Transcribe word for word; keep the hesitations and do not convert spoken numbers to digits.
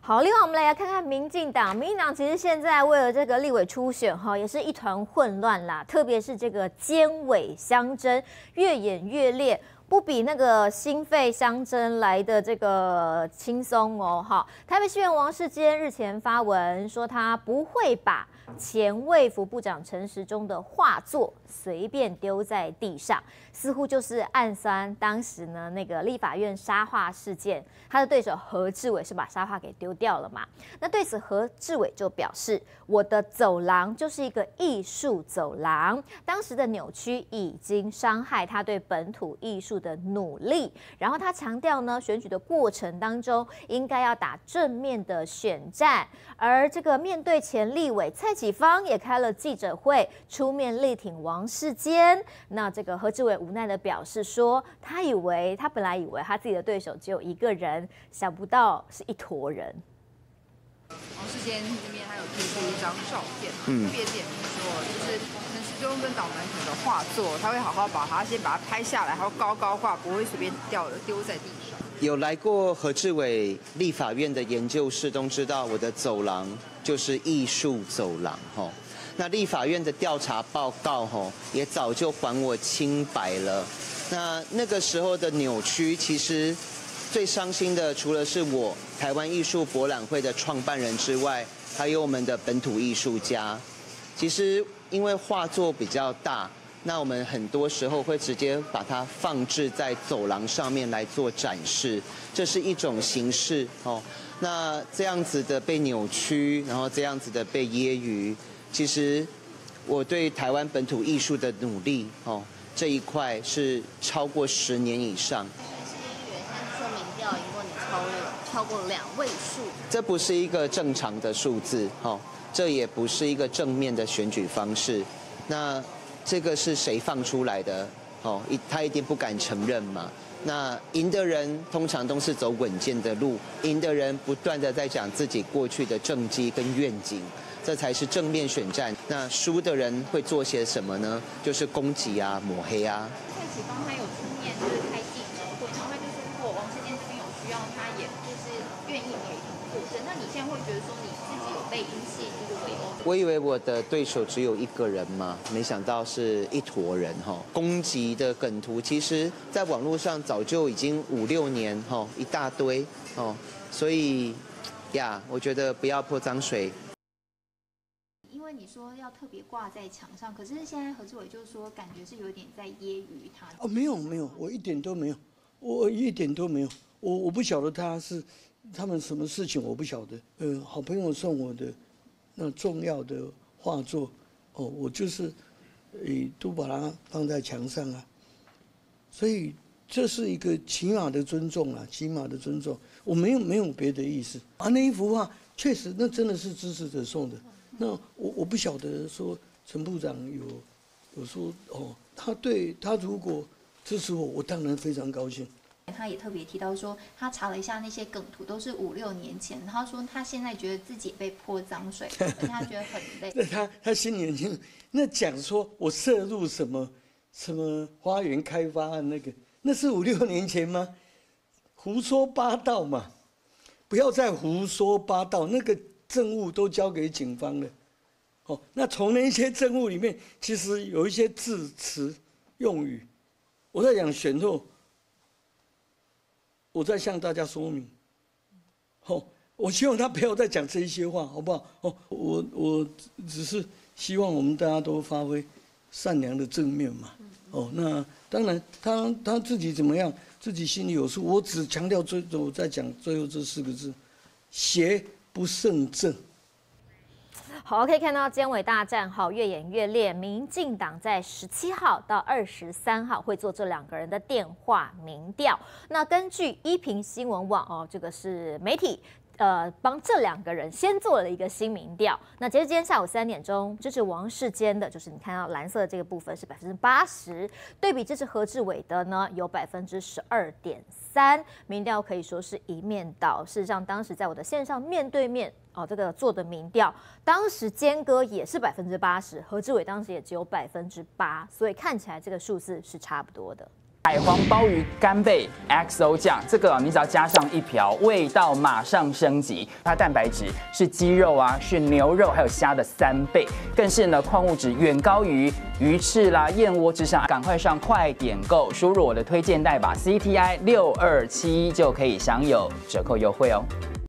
好，另外我们来看看民进党，民进党其实现在为了这个立委初选哈，也是一团混乱啦，特别是这个监委相争越演越烈。 不比那个心肺相争来的这个轻松哦，哈！台北市议员王世坚日前发文说，他不会把前卫福部长陈时中的画作随便丢在地上，似乎就是暗酸当时呢那个立法院沙画事件，他的对手何志伟是把沙画给丢掉了嘛？那对此何志伟就表示，我的走廊就是一个艺术走廊，当时的扭曲已经伤害他对本土艺术 的努力，然后他强调呢，选举的过程当中应该要打正面的选战，而这个面对前立委蔡启芳也开了记者会，出面力挺王世坚。那这个何志伟无奈的表示说，他以为他本来以为他自己的对手只有一个人，想不到是一坨人。 王世坚这边还有贴出一张照片， 嗯， 特别点名说，就是陈时中跟党门口的画作，他会好好把它先把它拍下来，然后高高挂，不会随便掉了丢在地上。 有来过何志伟立法院的研究室，都知道我的走廊就是艺术走廊哈。那立法院的调查报告哈，也早就还我清白了。那那个时候的扭曲，其实 最伤心的，除了是我台湾艺术博览会的创办人之外，还有我们的本土艺术家。其实因为画作比较大，那我们很多时候会直接把它放置在走廊上面来做展示，这是一种形式哦。那这样子的被扭曲，然后这样子的被揶揄，其实我对台湾本土艺术的努力哦这一块是超过十年以上。 超过两位数， 这不是一个正常的数字，哦，这也不是一个正面的选举方式。那这个是谁放出来的？哦，一他一定不敢承认嘛。那赢的人通常都是走稳健的路，赢的人不断的在讲自己过去的政绩跟愿景，这才是正面选战。那输的人会做些什么呢？就是攻击啊、抹黑啊。 蔡启芳他有出面就是开记者会，然后他就说，如果王世坚这边有需要，他也就是愿意陪同作证。那你现在会觉得说你自己有被因戏就是围殴？ 我以为我的对手只有一个人嘛，没想到是一坨人哈。攻击的梗图，其实在网络上早就已经五六年哈，一大堆哦。所以呀，我觉得不要泼脏水。 因为你说要特别挂在墙上，可是现在何志伟就说感觉是有点在揶揄他。 哦，没有没有，我一点都没有，我一点都没有，我我不晓得他是他们什么事情，我不晓得。呃，好朋友送我的那重要的画作，哦，我就是诶都把它放在墙上啊，所以这是一个起码的尊重啊，起码的尊重，我没有没有别的意思啊。那一幅画确实那真的是支持者送的。 那我我不晓得说陈部长有有说哦，他对他如果支持我，我当然非常高兴。 他也特别提到说，他查了一下那些梗图都是五六年前，他说他现在觉得自己被泼脏水，而且他觉得很累。 那他他心里很清楚，那讲说我涉入什么什么花园开发案那个，那是五六年前吗？胡说八道嘛！不要再胡说八道，那个 证物都交给警方了，哦，那从那些证物里面，其实有一些字词用语，我在讲选后，我在向大家说明，哦，我希望他不要再讲这一些话，好不好？哦，我我只是希望我们大家都发挥善良的正面嘛，哦，那当然他他自己怎么样，自己心里有数，我只强调最我在讲最后这四个字，邪 不胜正。 好，可以看到监委大战好越演越烈。民进党在十七号到二十三号会做这两个人的电话民调。那根据一平新闻网哦，这个是媒体。 呃，帮这两个人先做了一个新民调。那截至今天下午三点钟，支持王世坚的，就是你看到蓝色的这个部分是百分之八十，对比支持何志伟的呢，有百分之十二点三。民调可以说是一面倒。事实上，当时在我的线上面对面哦，这个做的民调，当时坚哥也是百分之八十，何志伟当时也只有百分之八，所以看起来这个数字是差不多的。 海皇鲍鱼干贝 X O 酱，这个你只要加上一瓢，味道马上升级。它蛋白质是鸡肉啊，是牛肉还有虾的三倍，更是呢矿物质远高于鱼翅啦、燕窝之上。赶快上快点购，输入我的推荐代码 C T I 六二七就可以享有折扣优惠哦。